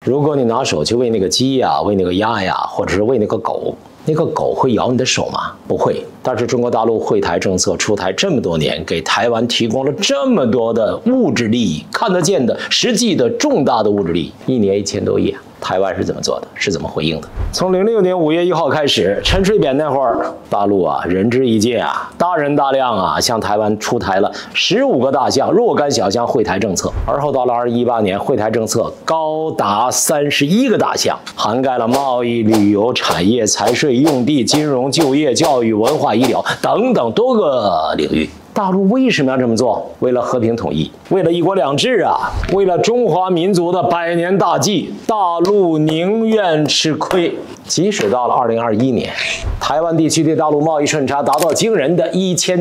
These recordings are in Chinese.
如果你拿手去喂那个鸡呀、喂那个鸭呀，或者是喂那个狗，那个狗会咬你的手吗？不会。但是中国大陆惠台政策出台这么多年，给台湾提供了这么多的物质利益，看得见的、实际的、重大的物质利益，一年1000多亿啊。台湾是怎么做的？是怎么回应的？从06年5月1号开始，陈水扁那会儿，大陆啊，仁至义尽啊，大人大量啊，向台湾出台了15个大项若干小项惠台政策。而后到了2018年，惠台政策高达31个大项，涵盖了贸易、旅游、产业、财税、用地、金融、就业、教育、文化、医疗等等多个领域。大陆为什么要这么做？为了和平统一，为了一国两制啊，为了中华民族的100年大计，大陆宁愿吃亏。即使到了2021年，台湾地区对大陆贸易顺差达到惊人的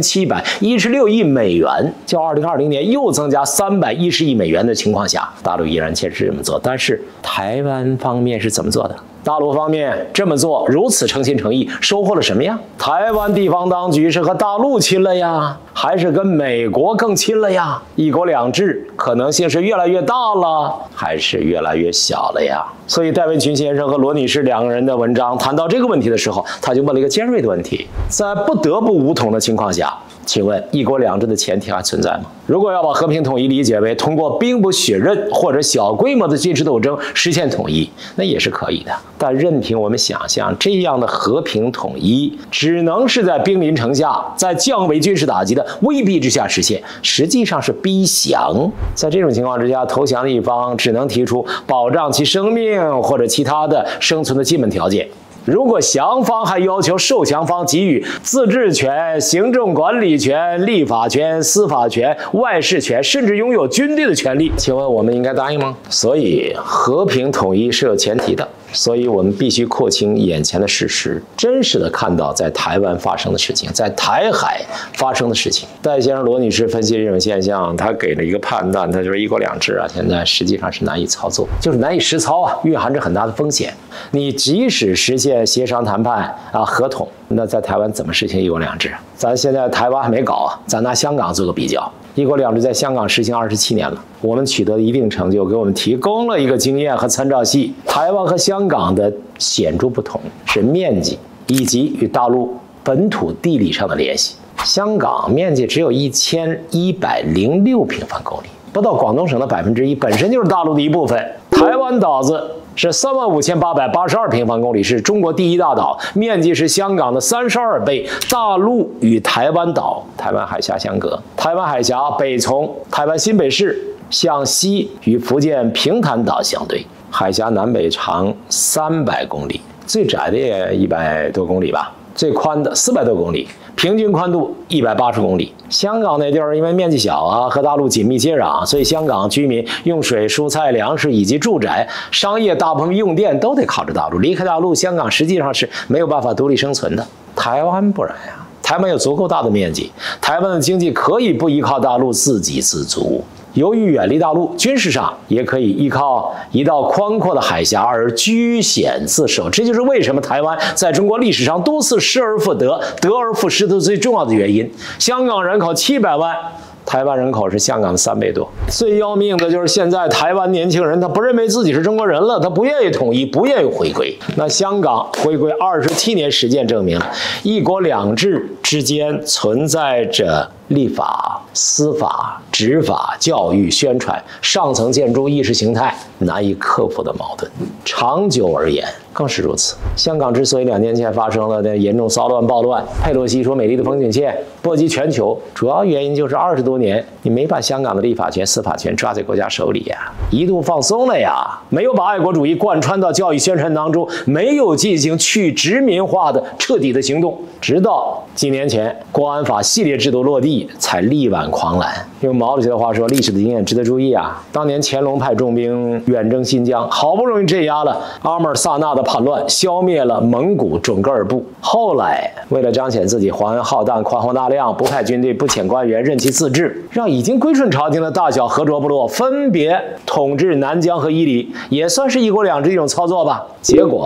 1716亿美元，较2020年又增加310亿美元的情况下，大陆依然坚持这么做。但是台湾方面是怎么做的？大陆方面这么做如此诚心诚意，收获了什么呀？台湾地方当局是和大陆亲了呀，还是跟美国更亲了呀？一国两制可能性是越来越大了，还是越来越小了呀？所以戴维群先生和罗女士2个人的文章谈到这个问题的时候，他就问了一个尖锐的问题：在不得不武统的情况下，请问一国两制的前提还存在吗？如果要把和平统一理解为通过兵不血刃或者小规模的军事斗争实现统一，那也是可以的。但任凭我们想象，这样的和平统一只能是在兵临城下，在降维军事打击的威逼之下实现，实际上是逼降。在这种情况之下，投降的一方只能提出保障其生命或者其他的生存的基本条件。如果降方还要求受降方给予自治权、行政管理权、立法权、司法权、外事权，甚至拥有军队的权利，请问我们应该答应吗？所以和平统一是有前提的，所以我们必须廓清眼前的事实，真实的看到在台湾发生的事情，在台海发生的事情。戴先生、罗女士分析这种现象，他给了一个判断，他就是一国两制啊，现在实际上是难以操作，就是难以实操啊，蕴含着很大的风险。你即使实现协商谈判啊合同，那在台湾怎么实行一国两制？咱现在台湾还没搞啊，咱拿香港做个比较。一国两制在香港实行27年了，我们取得的一定成就，给我们提供了一个经验和参照系。台湾和香港的显著不同是面积以及与大陆本土地理上的联系。香港面积只有1106平方公里，不到广东省的1%，本身就是大陆的一部分。台湾岛子是35882平方公里，是中国第一大岛，面积是香港的32倍。大陆与台湾岛、台湾海峡相隔，台湾海峡北从台湾新北市向西与福建平潭岛相对，海峡南北长300公里，最窄的也100多公里吧，最宽的400多公里，平均宽度180公里。香港那地儿因为面积小啊，和大陆紧密接壤，所以香港居民用水、蔬菜、粮食以及住宅、商业大部分用电都得靠着大陆。离开大陆，香港实际上是没有办法独立生存的。台湾不然呀，台湾有足够大的面积，台湾的经济可以不依靠大陆自给自足。由于远离大陆，军事上也可以依靠一道宽阔的海峡而居险自守。这就是为什么台湾在中国历史上多次失而复得、得而复失的最重要的原因。香港人口700万。台湾人口是香港的3倍多。最要命的就是现在台湾年轻人他不认为自己是中国人了，他不愿意统一，不愿意回归。那香港回归27年，实践证明了一国两制之间存在着立法、司法、执法、教育、宣传、上层建筑、意识形态难以克服的矛盾。长久而言更是如此。香港之所以2年前发生了那严重骚乱暴乱，佩洛西说美丽的风景线波及全球，主要原因就是20多年你没把香港的立法权、司法权抓在国家手里呀，一度放松了呀，没有把爱国主义贯穿到教育宣传当中，没有进行去殖民化的彻底的行动，直到几年前国安法系列制度落地才力挽狂澜。用毛主席的话说，历史的经验值得注意啊。当年乾隆派重兵远征新疆，好不容易镇压了阿穆尔萨纳的叛乱，消灭了蒙古准噶尔部。后来为了彰显自己华恩浩荡、宽宏大量，不派军队、不遣官员，任其自治，让已经归顺朝廷的大小和卓部落分别统治南疆和伊犁，也算是一国两制一种操作吧。结果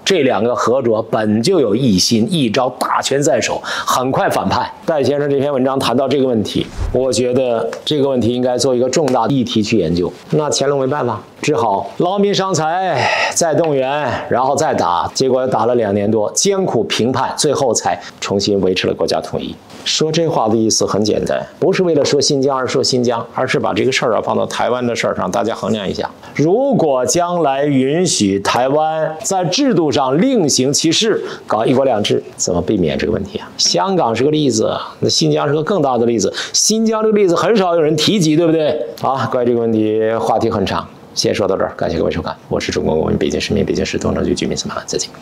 这两个合作本就有异心，一招大权在手，很快反派。戴先生这篇文章谈到这个问题，我觉得这个问题应该做一个重大议题去研究。那乾隆没办法，只好劳民伤财，再动员，然后再打，结果打了2年多，艰苦评判，最后才重新维持了国家统一。说这话的意思很简单，不是为了说新疆而说新疆，而是把这个事儿放到台湾的事儿上，大家衡量一下。如果将来允许台湾在制度上另行其事，搞1国2制，怎么避免这个问题啊？香港是个例子，那新疆是个更大的例子。新疆这个例子很少有人提及，对不对？好，关于这个问题话题很长，先说到这儿，感谢各位收看，我是中国公民，北京市民，北京市东城区居民司马，再见。